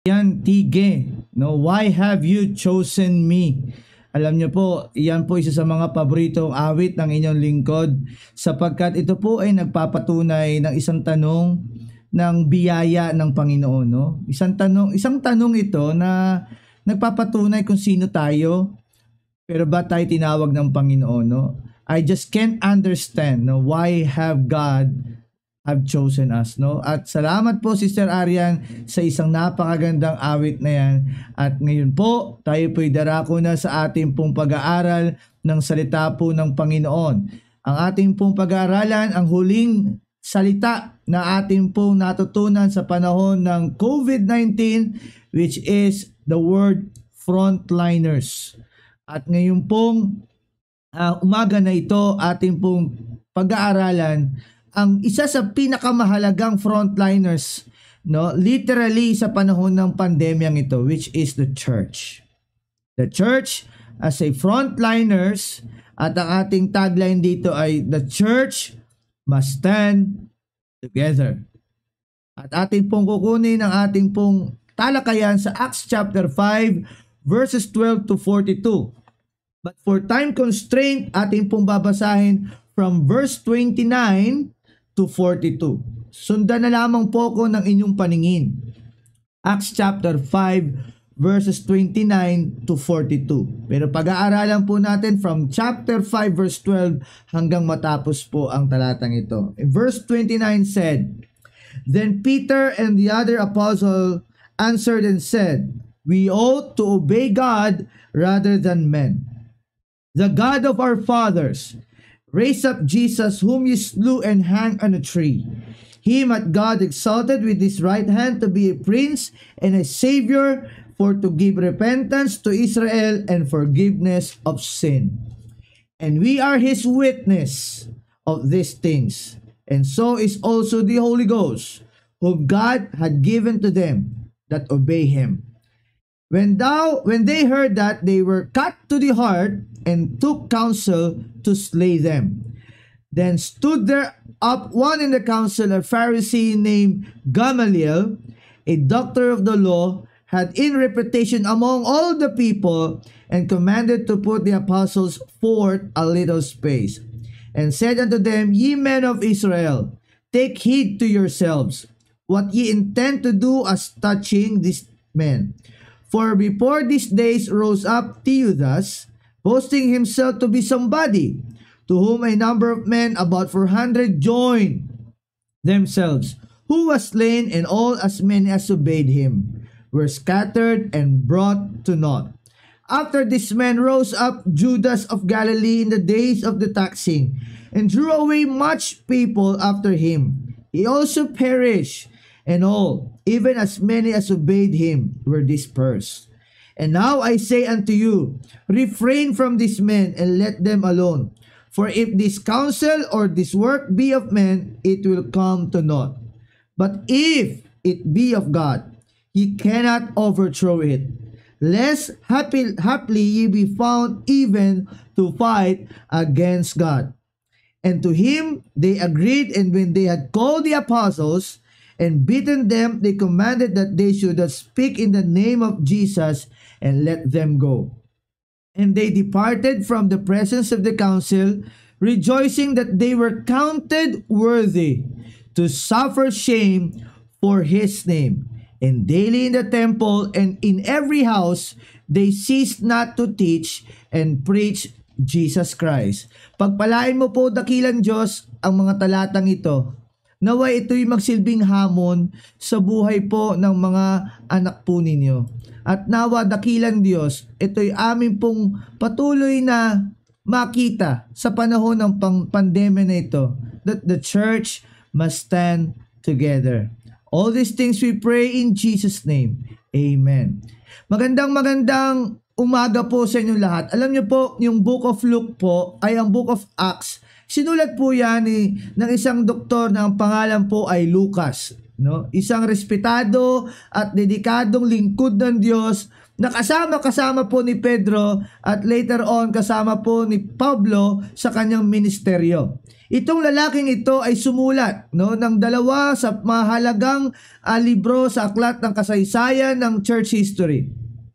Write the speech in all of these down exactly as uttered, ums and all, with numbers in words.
Yan, tige, no? Why have you chosen me? Alam niyo po, yan po isa sa mga paboritong awit ng inyong lingkod sapagkat ito po ay nagpapatunay ng isang tanong ng biyaya ng Panginoon, no? Isang tanong, isang tanong ito na nagpapatunay kung sino tayo, pero ba tayo tinawag ng Panginoon, no? I just can't understand, no, why have God have chosen us, no? At salamat po Sister Arian sa isang napakagandang awit na yan. At ngayon po, tayo po'y darako na sa ating pong pag-aaral ng salita po ng Panginoon. Ang ating pong pag-aaralan, ang huling salita na ating pong natutunan sa panahon ng COVID nineteen, which is the word frontliners. At ngayon pong uh, umaga na ito, ating pong pag-aaralan ang isa sa pinakamahalagang frontliners, no, literally sa panahon ng pandemyang ito, which is the church. The church as a frontliners, at ang ating tagline dito ay the church must stand together. At ating pong kukunin ang ating pong talakayan sa Acts chapter five verses twelve to forty-two. But for time constraint, ating pong babasahin from verse twenty-nine to forty-two. Sundan na lamang po ko ng inyong paningin. Acts chapter five verses twenty-nine to forty-two. Pero pag-aaralan po natin from chapter five verse twelve hanggang matapos po ang talatang ito. In verse twenty-nine said, Then Peter and the other apostle answered and said, We ought to obey God rather than men. The God of our fathers raise up Jesus whom you slew and hanged on a tree. Him hath God exalted with his right hand to be a prince and a savior, for to give repentance to Israel and forgiveness of sin. And we are his witness of these things. And so is also the Holy Ghost, whom God had given to them that obey him. When thou when they heard that, they were cut to the heart and took counsel to slay them. Then stood there up one in the council, a Pharisee named Gamaliel, a doctor of the law, had in reputation among all the people, and commanded to put the apostles forth a little space, and said unto them, Ye men of Israel, take heed to yourselves, what ye intend to do as touching these men. For before these days rose up Theudas, boasting himself to be somebody, to whom a number of men, about four hundred, joined themselves, who was slain, and all as many as obeyed him were scattered and brought to naught. After this man rose up Judas of Galilee in the days of the taxing, and drew away much people after him. He also perished, and all, even as many as obeyed him, were dispersed. And now I say unto you, refrain from these men, and let them alone. For if this counsel or this work be of men, it will come to naught. But if it be of God, ye cannot overthrow it. Lest happy, haply ye be found even to fight against God. And to him they agreed, and when they had called the apostles and beaten them, they commanded that they should speak in the name of Jesus, and let them go. And they departed from the presence of the council, rejoicing that they were counted worthy to suffer shame for his name. And daily in the temple and in every house, they ceased not to teach and preach Jesus Christ. Pagpalain mo po, dakilang Diyos, ang mga talatang ito. Naway ito'y magsilbing hamon sa buhay po ng mga anak po ninyo. At nawa, dakilang Diyos, ito'y amin pong patuloy na makita sa panahon ng pang pandemya na ito, that the church must stand together. All these things we pray in Jesus' name. Amen. Magandang magandang umaga po sa inyo lahat. Alam niyo po, yung Book of Luke po ay ang Book of Acts. Sinulat po yan ni, ng isang doktor na ang pangalan po ay Lucas. No? Isang respetado at dedikadong lingkod ng Diyos nakasama-kasama po ni Pedro at later on kasama po ni Pablo sa kanyang ministeryo. Itong lalaking ito ay sumulat no, ng dalawa sa mahalagang uh, libro sa aklat ng kasaysayan ng church history.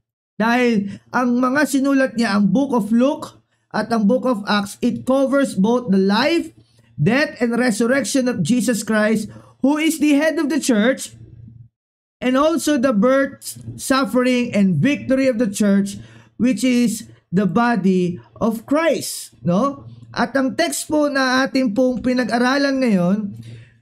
Dahil ang mga sinulat niya, ang Book of Luke at ang Book of Acts, it covers both the life, death, and resurrection of Jesus Christ, who is the head of the church, and also the birth, suffering, and victory of the church, which is the body of Christ. No? At ang text po na ating pong pinag-aralan ngayon,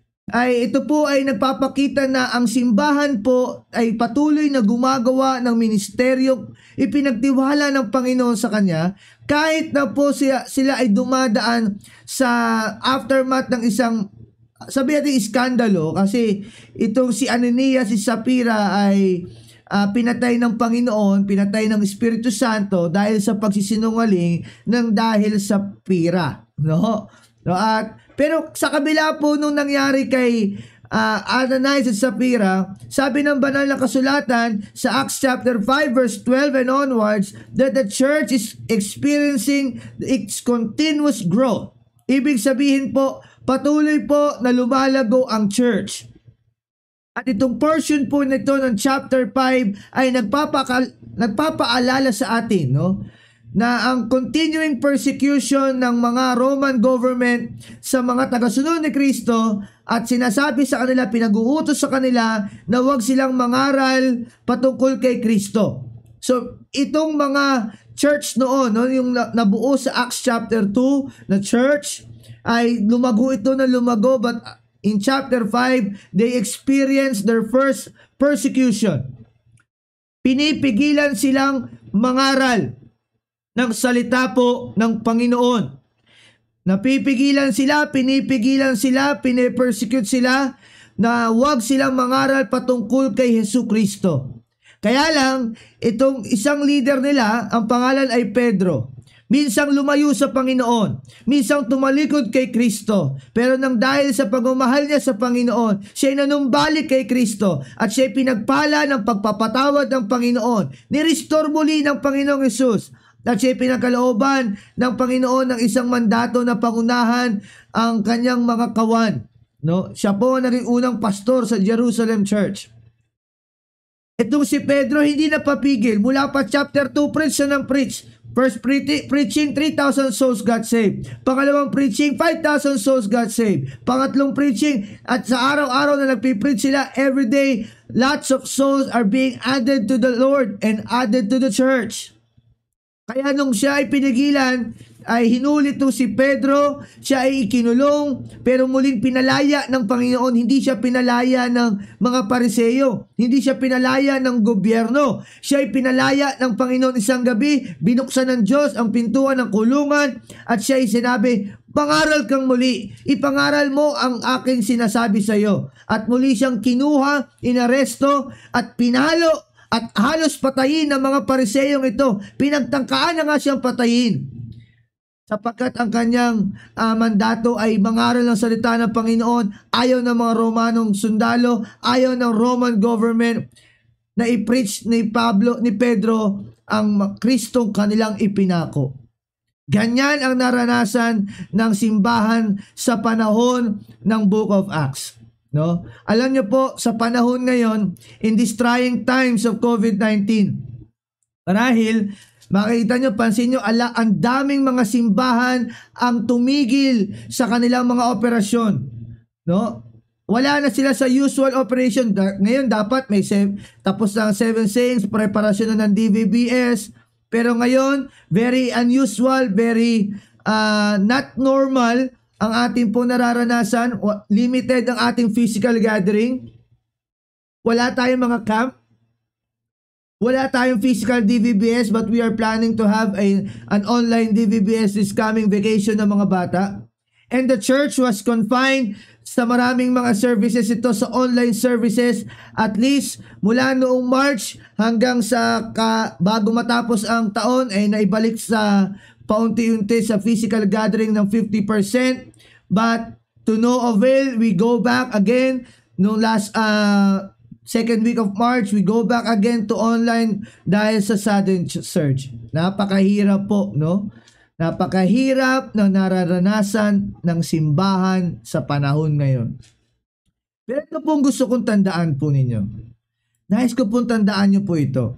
ay ito po ay nagpapakita na ang simbahan po ay patuloy na gumagawa ng ministeryo ipinagtiwala ng Panginoon sa kanya, kahit na po sila, sila ay dumadaan sa aftermath ng isang, sabi natin, iskandalo, kasi itong si Ananias, si Sapphira ay uh, pinatay ng Panginoon, pinatay ng Espiritu Santo dahil sa pagsisinungaling ng dahil sa pira. No? No, at pero sa kabila po nung nangyari kay uh, Ananias at Sapphira, sabi ng banal na kasulatan sa Acts chapter five verse twelve and onwards that the church is experiencing its continuous growth. Ibig sabihin po, patuloy po na lumalago ang church. At itong portion po nito ng chapter five ay nagpapaka, nagpapaalala sa atin, no, na ang continuing persecution ng mga Roman government sa mga tagasunod ni Kristo at sinasabi sa kanila, pinag-uutos sa kanila na huwag silang mangaral patungkol kay Kristo. So, itong mga church noon, no, yung nabuo sa Acts chapter two na church, ay lumago ito na lumago, but in chapter five, they experienced their first persecution. Pinipigilan silang mangaral ng salita po ng Panginoon. Napipigilan sila, pinipigilan sila, pinipersecute sila na huwag silang mangaral patungkol kay Jesucristo. Kaya lang, itong isang leader nila, ang pangalan ay Pedro. Minsang lumayo sa Panginoon, minsang tumalikod kay Kristo, pero nang dahil sa pagmamahal niya sa Panginoon, siya'y nanumbalik kay Kristo at siya'y pinagpala ng pagpapatawad ng Panginoon. Nirestore muli ng Panginoong Hesus at siya'y pinagkalooban ng Panginoon ng isang mandato na pangunahan ang kanyang mga kawan. No? Siya po naging unang pastor sa Jerusalem Church. Itong si Pedro hindi napapigil. Mula pa chapter two, preach siya ng preach. First pre- preaching, three thousand souls got saved. Pangalawang preaching, five thousand souls got saved. Pangatlong preaching, at sa araw-araw na nagpipreach sila, everyday, lots of souls are being added to the Lord and added to the church. Kaya nung siya ay pinigilan, ay hinuli to si Pedro, siya ay ikinulong, pero muling pinalaya ng Panginoon. Hindi siya pinalaya ng mga Pariseo, hindi siya pinalaya ng gobyerno. Siya ay pinalaya ng Panginoon isang gabi, binuksan ng Diyos ang pintuan ng kulungan, at siya ay sinabi, pangaral kang muli, ipangaral mo ang aking sinasabi sa iyo. At muli siyang kinuha, inaresto, at pinalo, at halos patayin ng mga Pariseyong ito. Pinagtangkaan na nga siyang patayin, sapagkat ang kanyang uh, mandato ay mangaral ng salita ng Panginoon. Ayaw ng mga Romanong sundalo, ayaw ng Roman government na i-preach ni Pablo, ni Pedro ang Kristong kanilang ipinako. Ganyan ang naranasan ng simbahan sa panahon ng Book of Acts. No? Alam niyo po, sa panahon ngayon, in these trying times of COVID nineteen, marahil makikita nyo, pansin nyo, ala, ang daming mga simbahan ang tumigil sa kanilang mga operasyon. No? Wala na sila sa usual operation. Ngayon dapat may se- tapos na ang Seven Saints, preparasyon na ng D V B S. Pero ngayon, very unusual, very uh, not normal ang ating po nararanasan. Limited ang ating physical gathering. Wala tayong mga camp. Wala tayong physical D V B S, but we are planning to have a, an online D V B S this coming vacation ng mga bata. And the church was confined sa maraming mga services ito, sa online services, at least mula noong March hanggang sa ka, bago matapos ang taon ay naibalik sa paunti-unti sa physical gathering ng fifty percent. But to no avail, we go back again no last uh, second week of March, we go back again to online dahil sa sudden surge. Napakahirap po, no? Napakahirap na nararanasan ng simbahan sa panahon ngayon. Pero ito pong gusto kong tandaan po ninyo. Nais ko pong tandaan nyo po ito.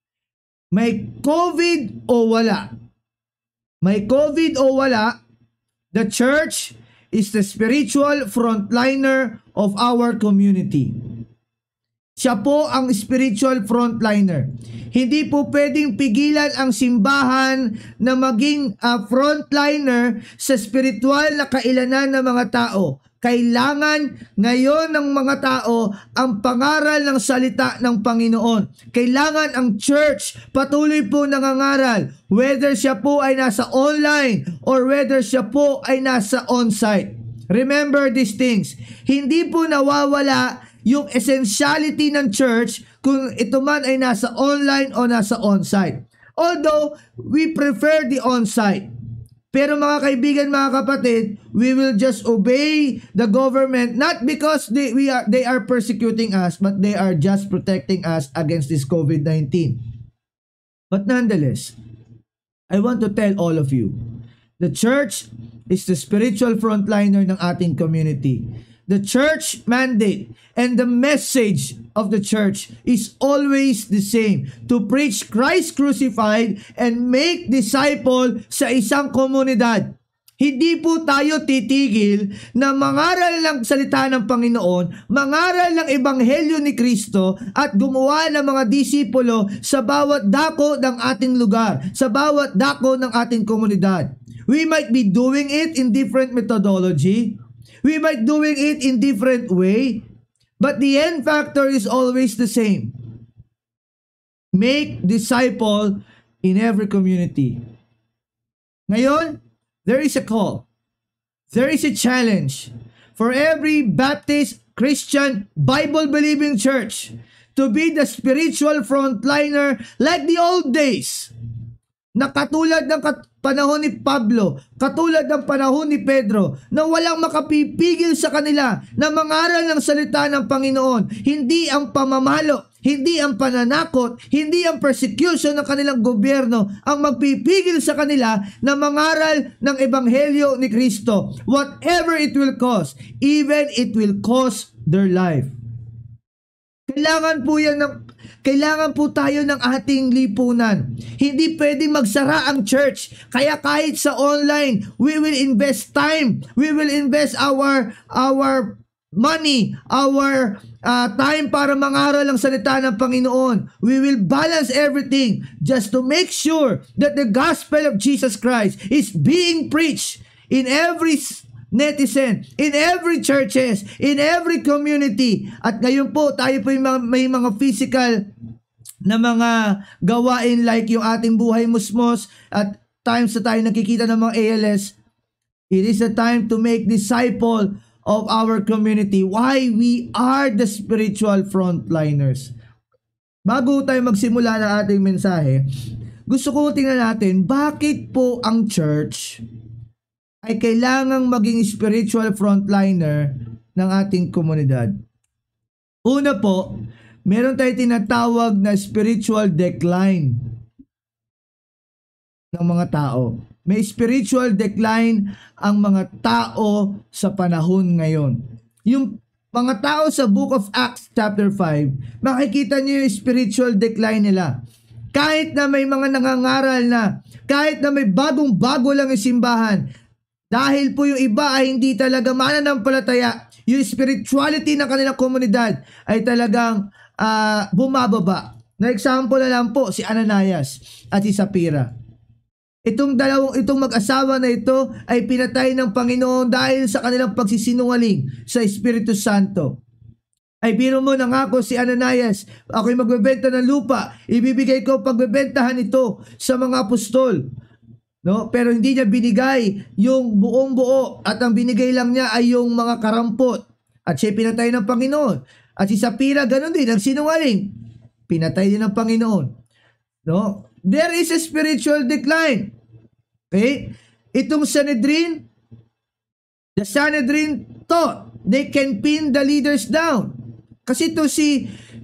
May COVID o wala. May COVID o wala, the church is the spiritual frontliner of our community. Siya po ang spiritual frontliner. Hindi po pwedeng pigilan ang simbahan na maging uh, frontliner sa spiritual na kailanan ng mga tao. Kailangan ngayon ng mga tao ang pangaral ng salita ng Panginoon. Kailangan ang church patuloy po nangangaral, whether siya po ay nasa online or whether siya po ay nasa on-site. Remember these things. Hindi po nawawala yung essentiality ng church kung ito man ay nasa online o nasa on-site. Although, we prefer the on-site. Pero mga kaibigan, mga kapatid, we will just obey the government not because they, we are, they are persecuting us, but they are just protecting us against this COVID nineteen. But nonetheless, I want to tell all of you, the church is the spiritual frontliner ng ating community. The church mandate and the message of the church is always the same. To preach Christ crucified and make disciple sa isang komunidad. Hindi po tayo titigil na mangaral ng salita ng Panginoon, mangaral ng ebanghelyo ni Kristo at gumawa ng mga disipulo sa bawat dako ng ating lugar, sa bawat dako ng ating komunidad. We might be doing it in different methodology. We might doing it in different way, but the end factor is always the same. Make disciple in every community. Ngayon, there is a call. There is a challenge for every Baptist, Christian, Bible-believing church to be the spiritual frontliner like the old days. Na katulad ng kat- panahon ni Pablo, katulad ng panahon ni Pedro, na walang makapipigil sa kanila na mangaral ng salita ng Panginoon. Hindi ang pamamalo, hindi ang pananakot, hindi ang persecution ng kanilang gobyerno ang magpipigil sa kanila na mangaral ng ebanghelyo ni Kristo. Whatever it will cost, even it will cost their life. Kailangan po yan ng Kailangan po tayo ng ating lipunan. Hindi pwedeng magsara ang church. Kaya kahit sa online, we will invest time. We will invest our our money, our uh, time para mangaral ang salita ng Panginoon. We will balance everything just to make sure that the gospel of Jesus Christ is being preached in every netizen, in every churches, in every community. At ngayon po, tayo po yung mga, may mga physical na mga gawain like yung ating buhay musmos at times na tayo nakikita ng mga A L S. It is a time to make disciple of our community. Why? We are the spiritual frontliners. Bago tayo magsimula ng ating mensahe, gusto ko tingnan natin bakit po ang church ay kailangang maging spiritual frontliner ng ating komunidad. Una po, meron tayong tinatawag na spiritual decline ng mga tao. May spiritual decline ang mga tao sa panahon ngayon. Yung mga tao sa Book of Acts chapter five, makikita niyo yung spiritual decline nila. Kahit na may mga nangangaral na, kahit na may bagong-bago lang yung simbahan, dahil po yung iba ay hindi talaga mananampalataya, yung spirituality ng kanilang komunidad ay talagang uh, bumababa. Na example na lang po, si Ananias at si Sapphira. Itong dalawang, itong mag-asawa na ito ay pinatay ng Panginoon dahil sa kanilang pagsisinungaling sa Espiritu Santo. Ay biro mo nangako si Ananias, ako'y magbebenta ng lupa, ibibigay ko pagbebentahan ito sa mga apostol. No? Pero hindi niya binigay yung buong buo at ang binigay lang niya ay yung mga karampot. At siya pinatay ng Panginoon. At si Sapphira ganun din, ang sinungaling. Pinatay din ng Panginoon. No? There is a spiritual decline. Okay? Itong Sanhedrin, the Sanhedrin thought they can pin the leaders down. Kasi ito si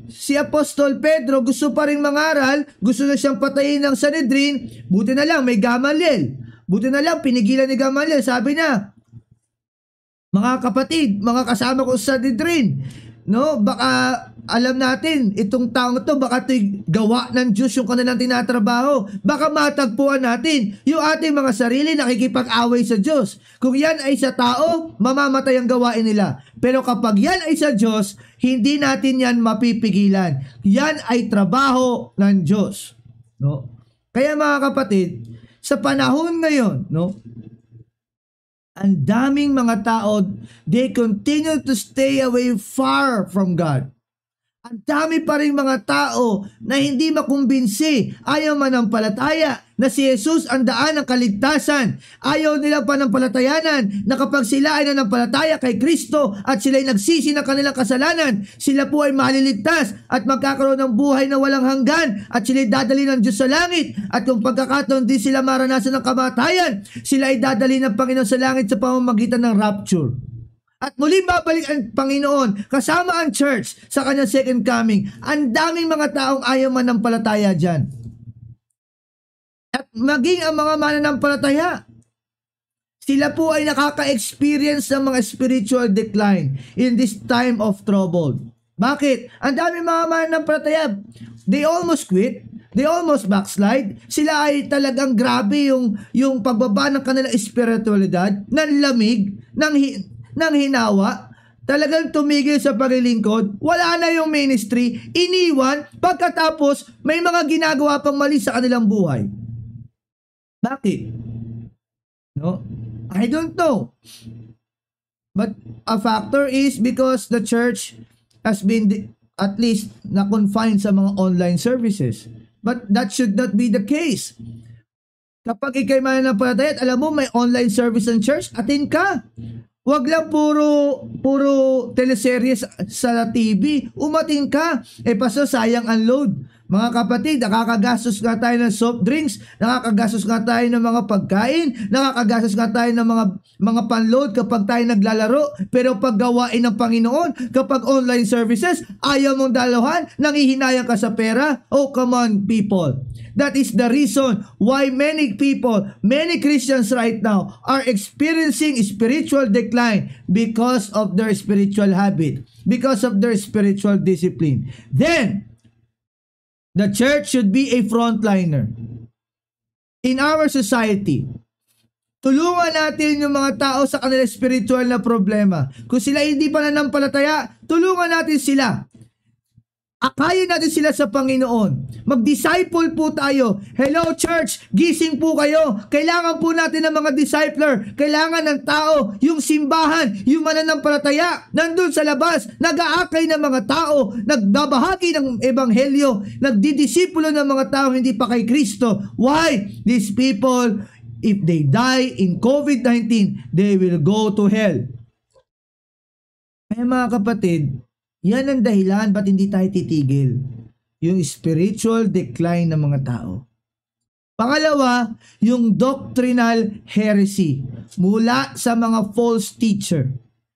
si Apostol Pedro gusto pa rin mangaral, gusto na siyang patayin ng Sanhedrin, buti na lang may Gamaliel. Buti na lang pinigilan ni Gamaliel, sabi niya, mga kapatid, mga kasama ko sa Sanhedrin, no, baka alam natin, itong taong to, baka ito'y gawa ng Diyos yung kanilang tinatrabaho. Baka matagpuan natin yung ating mga sarili nakikipag-away sa Diyos. Kung yan ay sa tao, mamamatay ang gawain nila. Pero kapag yan ay sa Diyos, hindi natin yan mapipigilan. Yan ay trabaho ng Diyos. No? Kaya mga kapatid, sa panahon ngayon, no, ang daming mga tao, they continue to stay away far from God. Ang dami pa rin mga tao na hindi makumbinsi, ayaw manampalataya na si Jesus ang daan ng kaligtasan. Ayaw nila panampalatayanan na kapag sila ay nanampalataya kay Kristo at sila ay nagsisi ng kanilang kasalanan, sila po ay maliligtas at magkakaroon ng buhay na walang hanggan at sila ay dadali ng Diyos sa langit. At kung pagkakataon din sila maranasan ng kamatayan, sila ay dadali ng Panginoon sa langit sa pamamagitan ng rapture. At muling babalik ang Panginoon kasama ang church sa kanyang second coming. Ang daming mga taong ayaw manampalataya dyan. At maging ang mga mananampalataya, sila po ay nakaka-experience ng mga spiritual decline in this time of trouble. Bakit? Ang daming mga mananampalataya, they almost quit. They almost backslide. Sila ay talagang grabe yung, yung pagbaba ng kanilang espiritualidad, ng lamig, ng hi- ng hinawa, talagang tumigil sa paglilingkod, wala na yung ministry, iniwan, pagkatapos may mga ginagawa pang mali sa kanilang buhay. Bakit? No? I don't know. But a factor is because the church has been at least na-confined sa mga online services. But that should not be the case. Kapag ikay mananampalataya at alam mo may online service ng church, attend ka. Wag lang puro puro teleseries sa T V. Umating ka. Eh paso sayang ang load. Mga kapatid, nakakagastos nga tayo ng soft drinks, nakakagastos nga tayo ng mga pagkain, nakakagastos nga tayo ng mga mga panload kapag tayo naglalaro. Pero pag gawain ng Panginoon, kapag online services, ayaw mong dalahan, nangihinayang ka sa pera. Oh, come on people. That is the reason why many people, many Christians right now are experiencing spiritual decline because of their spiritual habit, because of their spiritual discipline. Then, the church should be a frontliner in our society. Tulungan natin yung mga tao sa kanilang spiritual na problema. Kung sila hindi pa nanampalataya, tulungan natin sila. Akayin natin sila sa Panginoon. Mag-disciple po tayo. Hello church, gising po kayo. Kailangan po natin ng mga discipler. Kailangan ng tao, yung simbahan, yung mananampalataya, nandun sa labas, nag-aakay ng mga tao, nagbabahagi ng ebanghelyo, nagdidisipulo ng mga tao hindi pa kay Kristo. Why? These people, if they die in COVID nineteen, they will go to hell. Kaya mga kapatid, yan ang dahilan ba't hindi tayo titigil. Yung spiritual decline ng mga tao. Pangalawa, yung doctrinal heresy mula sa mga false teacher.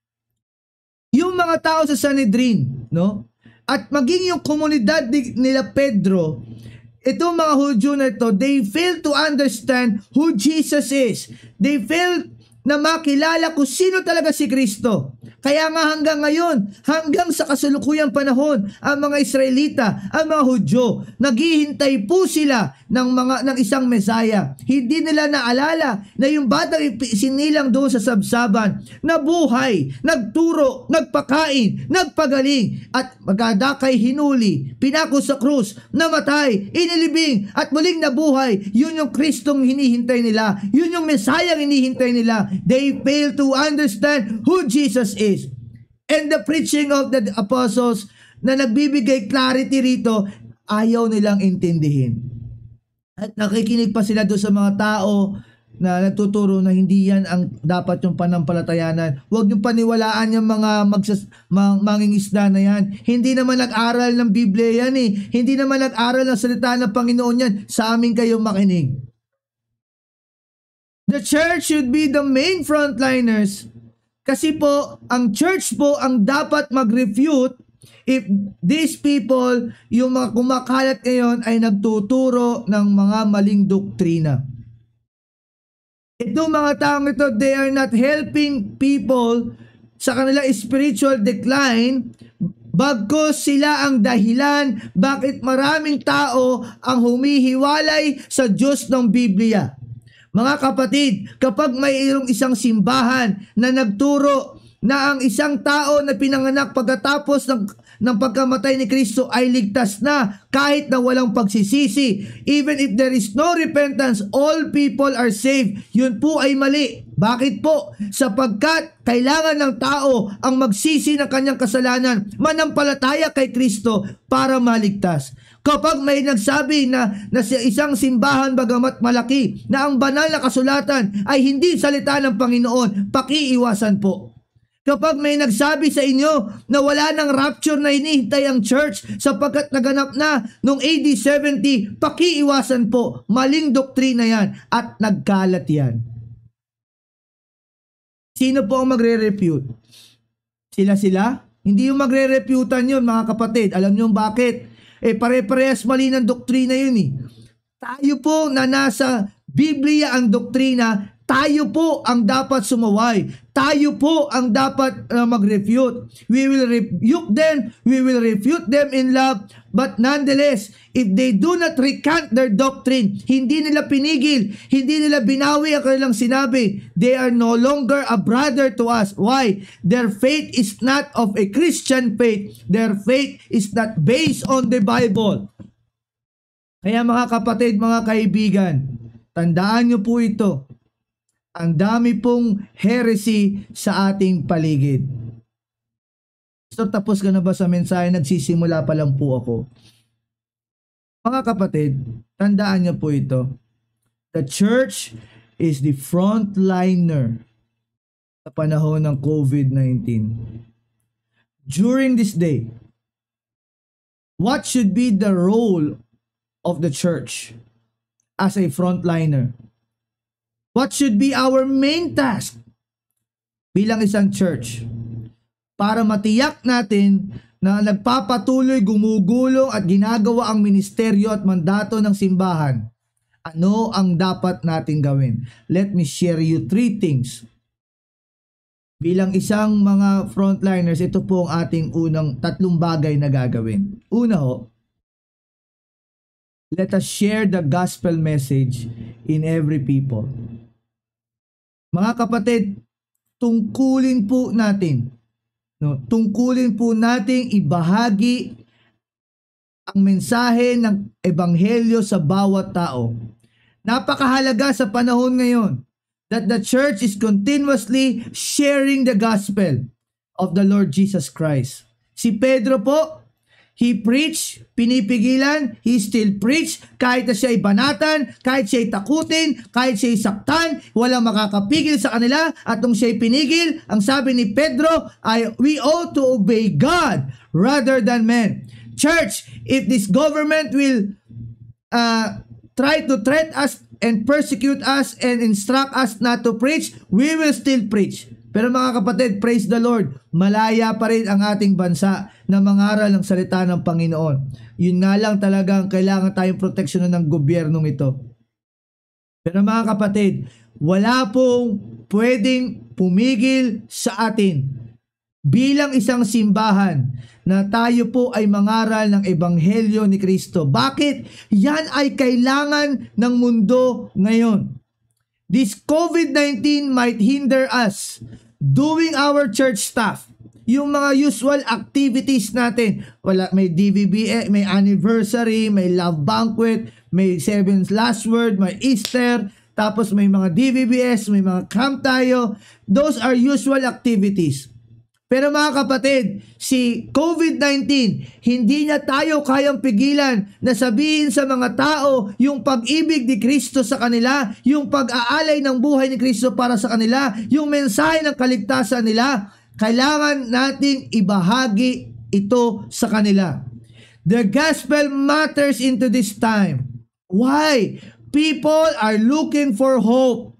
Yung mga tao sa Sanhedrin, no? At maging yung komunidad nila Pedro, itong mga Hudyo na ito, they fail to understand who Jesus is. They fail na makilala kung sino talaga si Kristo. Kaya nga hanggang ngayon, hanggang sa kasalukuyang panahon, ang mga Israelita, ang mga Hudyo, naghihintay po sila ng mga ng isang Mesaya. Hindi nila naalala na yung batang sinilang doon sa sabsaban, nabuhay, nagturo, nagpakain, nagpagaling, at magdadakay hinuli, pinako sa krus, namatay, inilibing, at muling nabuhay. Yun yung Kristong hinihintay nila. Yun yung Mesayang hinihintay nila. They fail to understand who Jesus is. And the preaching of the apostles na nagbibigay clarity rito, ayaw nilang intindihin. At nakikinig pa sila doon sa mga tao na nagtuturo na hindi yan ang dapat yung panampalatayanan. Huwag niyong paniwalaan yung mga magsas, mang, mangingisda na yan. Hindi naman nag-aral ng Biblia yan eh. Hindi naman nag-aral ng salita ng Panginoon yan. Sa amin kayo makinig. The church should be the main frontliners. Kasi po, ang church po ang dapat mag-refute if these people, yung mga kumakalat ngayon ay nagtuturo ng mga maling doktrina. Itong mga taong ito, they are not helping people sa kanila spiritual decline, bagkus sila ang dahilan bakit maraming tao ang humihiwalay sa Diyos ng Biblia. Mga kapatid, kapag mayroong isang simbahan na nagturo na ang isang tao na pinanganak pagkatapos ng, ng pagkamatay ni Kristo ay ligtas na kahit na walang pagsisisi, even if there is no repentance, all people are saved, yun po ay mali. Bakit po? Sapagkat kailangan ng tao ang magsisi ng kanyang kasalanan, manampalataya kay Kristo para maligtas. Kapag may nagsabi na, na sa isang simbahan bagamat malaki na ang banal na kasulatan ay hindi salita ng Panginoon, pakiiwasan po. Kapag may nagsabi sa inyo na wala ng rapture na hinihintay ang church sapagkat naganap na noong A D seventy, pakiiwasan po. Maling doktrina yan at nagkalat yan. Sino po ang magre-refute? Sila-sila? Hindi yung magre-refutan yun, mga kapatid. Alam niyo bakit? Eh pare-parehas mali ng doktrina yun eh. Tayo po na nasa Biblia ang doktrina, tayo po ang dapat sumaway. Tayo po ang dapat uh, mag-refute. We will rebuke them, we will refute them in love, but nonetheless, if they do not recant their doctrine, hindi nila pinigil, hindi nila binawi ang kanilang sinabi, they are no longer a brother to us. Why? Their faith is not of a Christian faith. Their faith is not based on the Bible. Kaya mga kapatid, mga kaibigan, tandaan nyo po ito. Ang dami pong heresy sa ating paligid. So tapos ka na ba sa mensahe? Nagsisimula pa lang po ako. Mga kapatid, tandaan niyo po ito. The church is the frontliner sa panahon ng COVID nineteen. During this day, what should be the role of the church as a frontliner? What should be our main task bilang isang church para matiyak natin na nagpapatuloy, gumugulong at ginagawa ang ministeryo at mandato ng simbahan? Ano ang dapat natin gawin? Let me share you three things. Bilang isang mga frontliners, ito po ang ating unang tatlong bagay na gagawin. Una ho, let us share the gospel message in every people. Mga kapatid, tungkulin po natin, no, tungkulin po nating ibahagi ang mensahe ng ebanghelyo sa bawat tao. Napakahalaga sa panahon ngayon that the church is continuously sharing the gospel of the Lord Jesus Christ. Si Pedro po, he preached, pinipigilan, he still preached, kahit na siya'y banatan, kahit siya'y takutin, kahit siya'y saktan, walang makakapigil sa kanila, at nung siya'y pinigil, ang sabi ni Pedro ay, we ought to obey God rather than men. Church, if this government will uh, try to threat us and persecute us and instruct us not to preach, we will still preach. Pero mga kapatid, praise the Lord, malaya pa rin ang ating bansa na mangaral ng salita ng Panginoon. Yun nga lang talagang kailangan tayong proteksyonan ng gobyernong ito. Pero mga kapatid, wala pong pwedeng pumigil sa atin bilang isang simbahan na tayo po ay mangaral ng ebanghelyo ni Kristo. Bakit? Yan ay kailangan ng mundo ngayon. This COVID nineteen might hinder us doing our church stuff. Yung mga usual activities natin. Wala, may D V B, may anniversary, may love banquet, may seventh last word, may Easter, tapos may mga D V B S, may mga camp tayo. Those are usual activities. Pero mga kapatid, si COVID nineteen, hindi niya tayo kayang pigilan na sabihin sa mga tao yung pag-ibig ni Kristo sa kanila, yung pag-aalay ng buhay ni Kristo para sa kanila, yung mensahe ng kaligtasan nila. Kailangan nating ibahagi ito sa kanila. The gospel matters into this time. Why? People are looking for hope.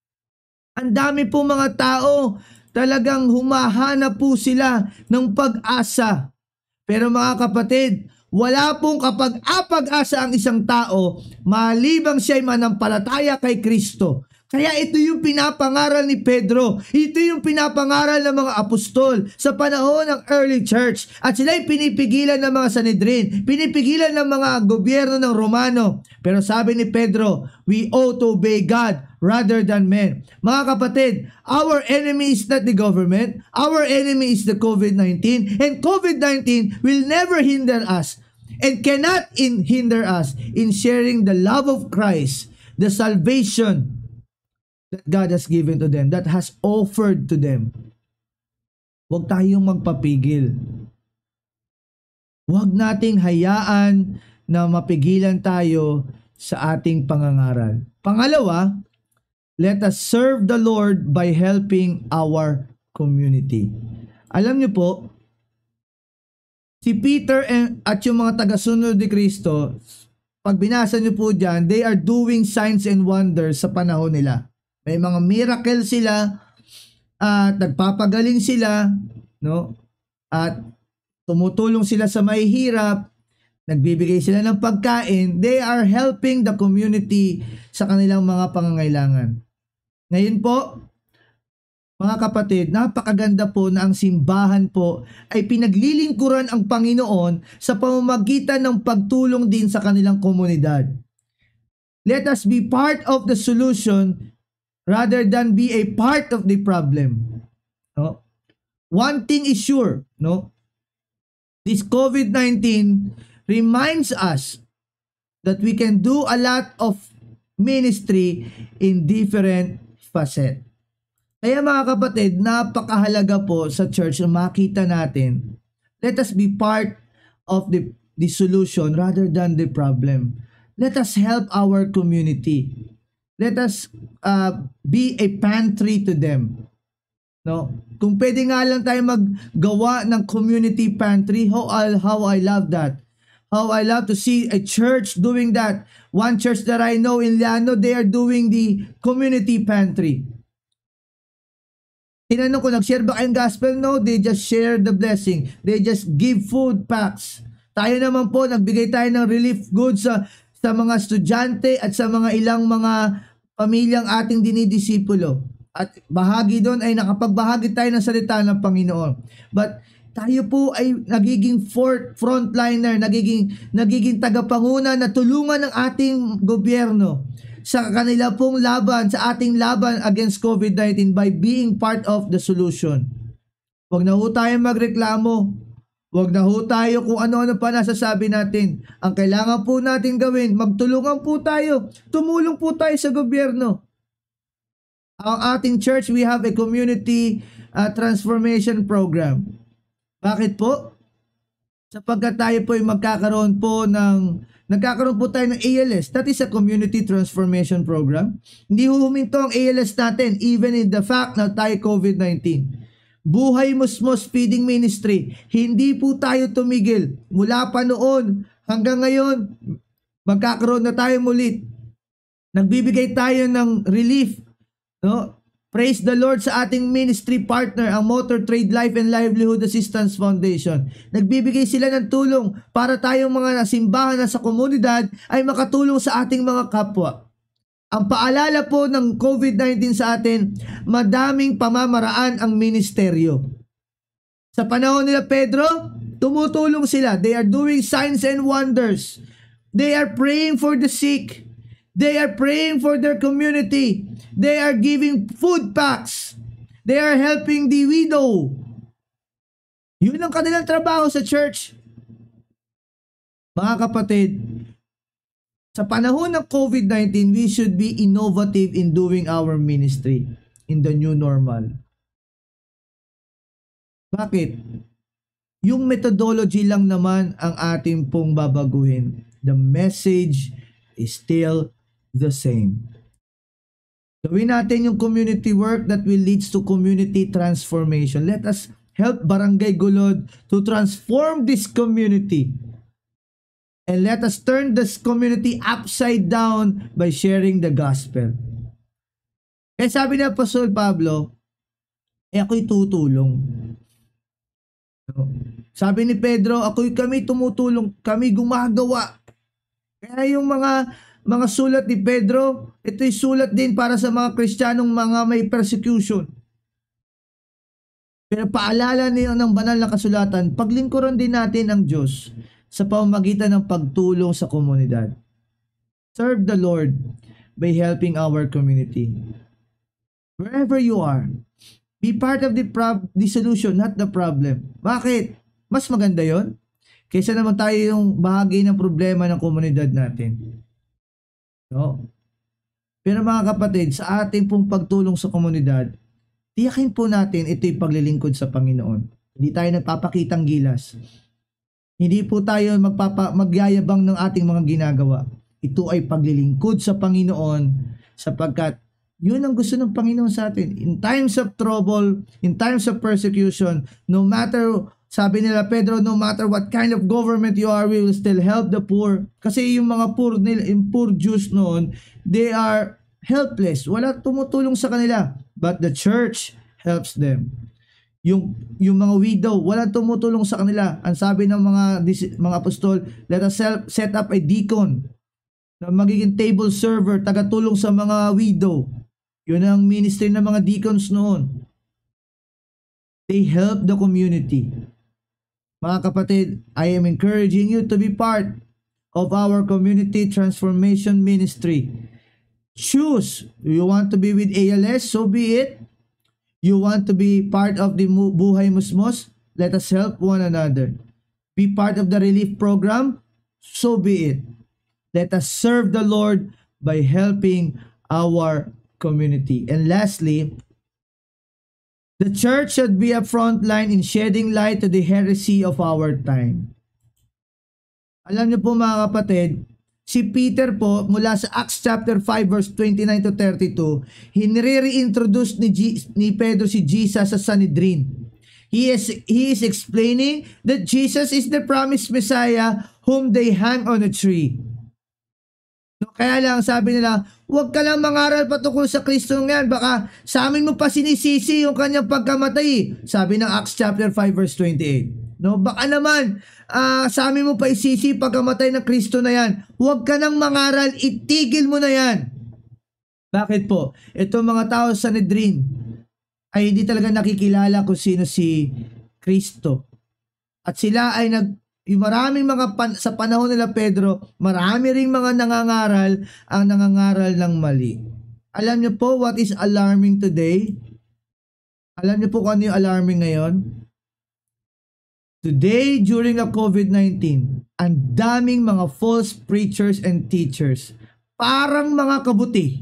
Ang dami po mga tao, talagang humahanap po sila ng pag-asa. Pero mga kapatid, wala pong kapag-apag-asa ang isang tao malibang siya'y manampalataya kay Kristo. Kaya ito yung pinapangaral ni Pedro. Ito yung pinapangaral ng mga apostol sa panahon ng early church. At sila'y pinipigilan ng mga Sanhedrin, pinipigilan ng mga gobyerno ng Romano. Pero sabi ni Pedro, we ought to obey God rather than men. Mga kapatid, our enemy is not the government. Our enemy is the COVID nineteen. And COVID nineteen will never hinder us and cannot in hinder us in sharing the love of Christ, the salvation that God has given to them, that has offered to them. Huwag tayong magpapigil. Huwag nating hayaan na mapigilan tayo sa ating pangangaral. Pangalawa, let us serve the Lord by helping our community. Alam niyo po, si Peter and, at yung mga tagasunod ni Kristo, pag binasa niyo po dyan, they are doing signs and wonders sa panahon nila. May mga miracle sila at nagpapagaling sila, no? At tumutulong sila sa mahihirap, nagbibigay sila ng pagkain. They are helping the community sa kanilang mga pangangailangan. Ngayon po, mga kapatid, napakaganda po na ang simbahan po ay pinaglilingkuran ang Panginoon sa pamamagitan ng pagtulong din sa kanilang komunidad. Let us be part of the solution rather than be a part of the problem. No? One thing is sure, no? This COVID nineteen reminds us that we can do a lot of ministry in different facets. Kaya mga kapatid, napakahalaga po sa church na makita natin, let us be part of the, the solution rather than the problem. Let us help our community. Let us uh, be a pantry to them. No? Kung pwede nga lang tayo maggawa ng community pantry, how I, how I love that. How I love to see a church doing that. One church that I know in Llano, they are doing the community pantry. Tinanong ko, nag-share ba kayong gospel? No, they just share the blessing. They just give food packs. Tayo naman po, nagbigay tayo ng relief goods sa sa mga estudyante at sa mga ilang mga pamilyang ating dinidisipulo. At bahagi doon ay nakapagbahagi tayo ng salita ng Panginoon. But tayo po ay nagiging fourth frontliner, nagiging, nagiging tagapanguna na tulungan ng ating gobyerno sa kanila pong laban, sa ating laban against COVID nineteen by being part of the solution. Huwag na ho tayo magreklamo. Huwag na ho tayo kung ano-ano pa nasasabi natin. Ang kailangan po natin gawin, magtulungan po tayo. Tumulong po tayo sa gobyerno. Ang ating church, we have a community uh, transformation program. Bakit po? Sapagkat tayo po ay magkakaroon po ng, nagkakaroon po tayo ng A L S. That is a community transformation program. Hindi huminto ang A L S natin, even in the fact na tayo COVID nineteen. Buhay Musmos Feeding Ministry, hindi po tayo tumigil. Mula pa noon hanggang ngayon, magkakaroon na tayo mulit. Nagbibigay tayo ng relief. No? Praise the Lord sa ating ministry partner, ang Motor Trade Life and Livelihood Assistance Foundation. Nagbibigay sila ng tulong para tayong mga simbahan na sa komunidad ay makatulong sa ating mga kapwa. Ang paalala po ng COVID nineteen sa atin, madaming pamamaraan ang ministeryo. Sa panahon nila Pedro, tumutulong sila. They are doing signs and wonders. They are praying for the sick. They are praying for their community. They are giving food packs. They are helping the widow. Yun ang kanilang trabaho sa church. Mga kapatid, sa panahon ng COVID nineteen, we should be innovative in doing our ministry in the new normal. Bakit? Yung methodology lang naman ang ating pong babaguhin. The message is still the same. Gawin natin yung community work that will lead to community transformation. Let us help Barangay Gulod to transform this community. And let us turn this community upside down by sharing the gospel. Kaya sabi ni Apostol Pablo, eh ako'y tutulong. Sabi ni Pedro, ako'y kami tumutulong, kami gumagawa. Kaya yung mga mga sulat ni Pedro, ito'y sulat din para sa mga Kristiyanong mga may persecution. Pero paalala niyo ng banal na kasulatan, paglingkuran din natin ang Diyos sa pamamagitan ng pagtulong sa komunidad. Serve the Lord by helping our community. Wherever you are, be part of the, prob- the solution, not the problem. Bakit? Mas maganda yon kaysa naman tayo yung bahagi ng problema ng komunidad natin. No? Pero mga kapatid, sa ating pong pagtulong sa komunidad, tiyakin po natin ito'y paglilingkod sa Panginoon. Hindi tayo nagpapakitang gilas. Hindi po tayo magpapa, magyayabang ng ating mga ginagawa. Ito ay paglilingkod sa Panginoon sapagkat yun ang gusto ng Panginoon sa atin. In times of trouble, in times of persecution, no matter, sabi nila Pedro, no matter what kind of government you are, we will still help the poor. Kasi yung mga poor, yung poor Jews noon, they are helpless. Wala tumutulong sa kanila. But the church helps them. Yung yung mga widow, wala tumutulong sa kanila. Ang sabi ng mga mga apostol, let us set up a deacon na magiging table server, tagatulong sa mga widow. Yun ang ministry ng mga deacons noon. They help the community. Mga kapatid, I am encouraging you to be part of our community transformation ministry. Choose. You want to be with A L S, so be it. You want to be part of the Buhay Musmos, let us help one another. Be part of the relief program, so be it. Let us serve the Lord by helping our community. And lastly, the church should be a front line in shedding light to the heresy of our time. Alam niyo po mga kapatid, si Peter po mula sa Acts chapter five verse twenty-nine to thirty-two, hinire-reintroduce ni, G- ni Pedro si Jesus sa Sanhedrin. He is, he is explaining that Jesus is the promised Messiah whom they hang on a tree. No, kaya lang sabi nila, huwag ka lang mangaral patungkol sa Kristo ngayon, baka sa amin mo pa sinisisi yung kanyang pagkamatay. Sabi ng Acts chapter five verse twenty-eight. No, baka naman uh, sa amin mo pa isisi pagkamatay ng Kristo na yan. Huwag ka nang mangaral, itigil mo na yan. Bakit po? Ito mga tao sa Sanhedrin ay hindi talaga nakikilala kung sino si Kristo. At sila ay nag yung maraming mga pan, sa panahon nila Pedro, marami ring mga nangangaral ang nangangaral ng mali. Alam niyo po what is alarming today? Alam niyo po kung ano yung alarming ngayon? Today, during the COVID nineteen, ang daming mga false preachers and teachers, parang mga kabuti.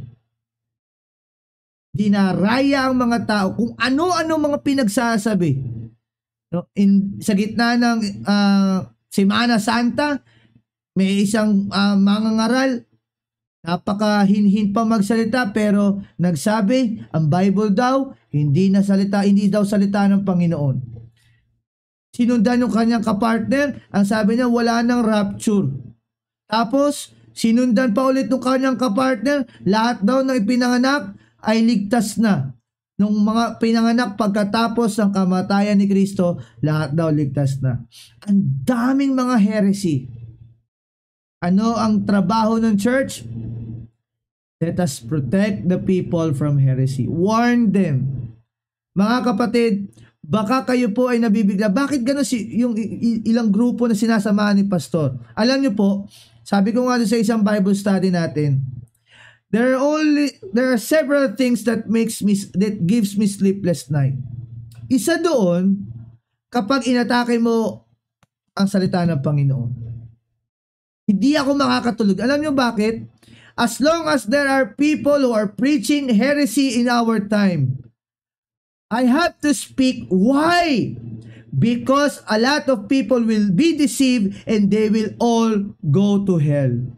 Dinaraya ang mga tao kung ano-ano mga pinagsasabi. No, in sa gitna ng uh, Semana Santa, may isang uh, mangangaral, napakahinhin pa magsalita pero nagsabi, ang Bible daw hindi na salita, hindi daw salita ng Panginoon. Sinundan yung kanyang kapartner, ang sabi niya wala nang rapture. Tapos sinundan pa ulit ng kanyang kapartner, lahat daw ng ipinanganak ay ligtas na. Nung mga pinanganak pagkatapos ng kamatayan ni Kristo, lahat daw ligtas na. Ang daming mga heresy. Ano ang trabaho ng church? Let us protect the people from heresy. Warn them. Mga kapatid, baka kayo po ay nabibigla. Bakit gano'n si, yung ilang grupo na sinasamahan ni pastor? Alam niyo po, sabi ko nga sa isang Bible study natin, There are only there are several things that makes me that gives me sleepless night. Isa doon kapag inatake mo ang salita ng Panginoon. Hindi ako makakatulog. Alam niyo bakit? As long as there are people who are preaching heresy in our time, I have to speak. Why? Because a lot of people will be deceived and they will all go to hell.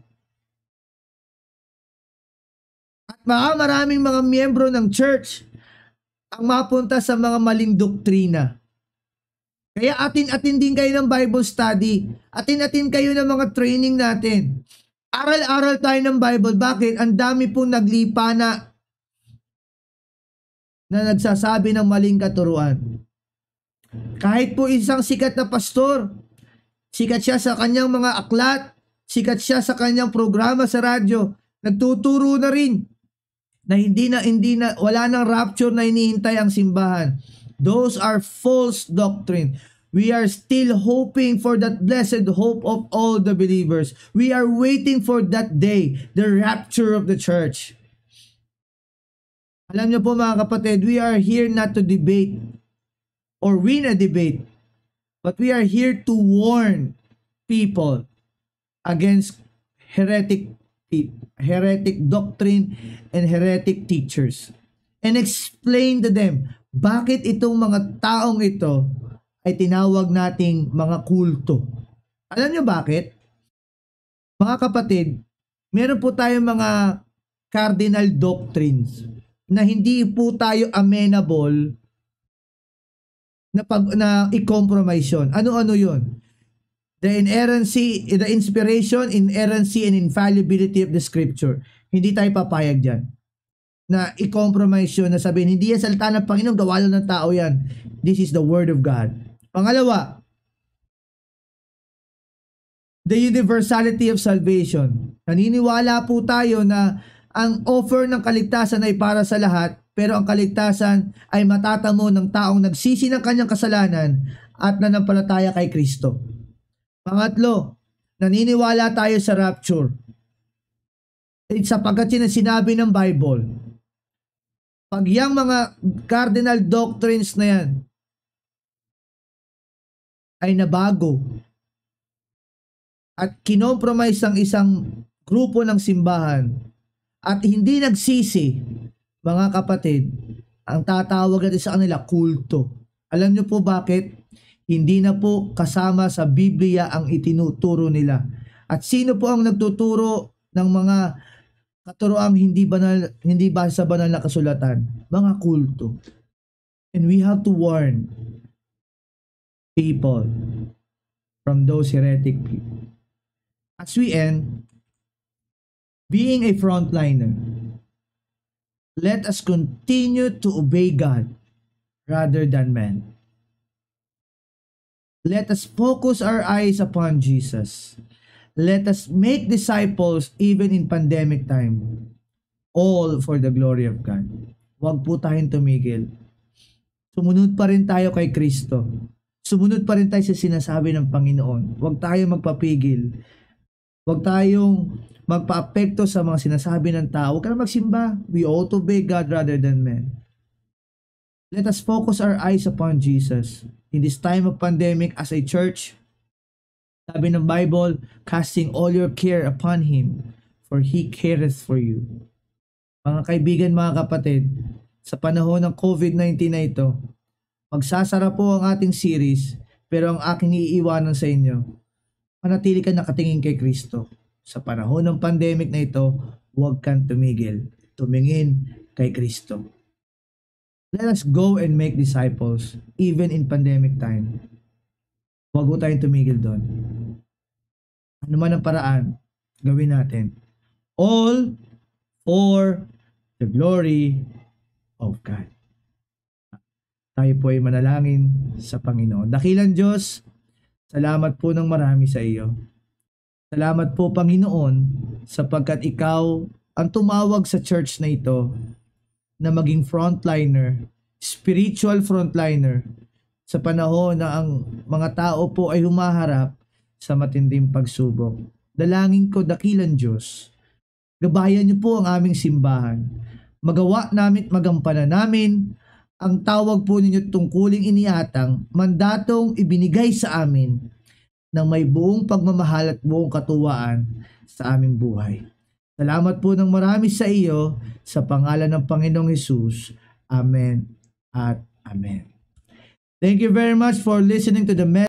Mga maraming mga miyembro ng church ang mapunta sa mga maling doktrina. Kaya atin-atin din kayo ng Bible study. Atin-atin kayo ng mga training natin. Aral-aral tayo ng Bible. Bakit? Ang dami pong naglipa na na nagsasabi ng maling katuruan. Kahit po isang sikat na pastor, sikat siya sa kanyang mga aklat, sikat siya sa kanyang programa sa radyo, nagtuturo na rin na hindi na, hindi na, wala nang rapture na hinihintay ang simbahan. Those are false doctrine. We are still hoping for that blessed hope of all the believers. We are waiting for that day, the rapture of the church. Alam niyo po mga kapatid, we are here not to debate or win a debate, but we are here to warn people against heretic heretic doctrine and heretic teachers, and explain to them bakit itong mga taong ito ay tinawag nating mga kulto. Alam niyo bakit? Mga kapatid, meron po tayong mga cardinal doctrines na hindi po tayo amenable na pag na i-compromise yun. Ano-ano yun? The inerrancy, the inspiration, inerrancy, and infallibility of the scripture. Hindi tayo papayag dyan na i-compromise yun, na sabihin, hindi yan salita ng Panginoon, gawa lang ng tao yan. This is the word of God. Pangalawa, the universality of salvation. Naniniwala po tayo na ang offer ng kaligtasan ay para sa lahat, pero ang kaligtasan ay matatamo ng taong nagsisi ng kanyang kasalanan at nanampalataya kay Kristo. Pangatlo, naniniwala tayo sa rapture. Sapagkat yun ang sinabi ng Bible. Pag yung mga cardinal doctrines na yan ay nabago at kinompromise ang isang grupo ng simbahan at hindi nagsisi, mga kapatid, ang tatawag natin sa kanila, kulto. Alam niyo po bakit? Hindi na po kasama sa Biblia ang itinuturo nila. At sino po ang nagtuturo ng mga katuroang hindi banal, hindi basa sa banal na kasulatan? Mga kulto. And we have to warn people from those heretic people. As we end, being a frontliner, let us continue to obey God rather than man. Let us focus our eyes upon Jesus. Let us make disciples even in pandemic time. All for the glory of God. Huwag po tayong tumigil. Sumunod pa rin tayo kay Kristo. Sumunod pa rin tayo sa sinasabi ng Panginoon. Huwag tayong magpapigil. Huwag tayong magpa-apekto sa mga sinasabi ng tao. Huwag ka na magsimba. We ought to obey God rather than men. Let us focus our eyes upon Jesus. In this time of pandemic, as a church, sabi ng Bible, casting all your care upon Him, for He careth for you. Mga kaibigan, mga kapatid, sa panahon ng COVID nineteen na ito, magsasara po ang ating series, pero ang aking iiwanan sa inyo, manatili ka nakatingin kay Kristo. Sa panahon ng pandemic na ito, huwag kang tumigil. Tumingin kay Kristo. Let us go and make disciples, even in pandemic time. Huwag po tayong tumigil doon. Ano man ang paraan, gawin natin. All for the glory of God. Tayo po ay manalangin sa Panginoon. Dakilang Diyos, salamat po ng marami sa iyo. Salamat po, Panginoon, sapagkat ikaw ang tumawag sa church na ito na maging frontliner, spiritual frontliner, sa panahon na ang mga tao po ay humaharap sa matinding pagsubok. Dalangin ko, dakilang Diyos, gabayan niyo po ang aming simbahan. Magawa namin, magampanan namin ang tawag po ninyo tungkuling iniatang, mandatong ibinigay sa amin ng may buong pagmamahal at buong katuwaan sa aming buhay. Salamat po ng marami sa iyo, sa pangalan ng Panginoong Hesus. Amen at Amen. Thank you very much for listening to the message.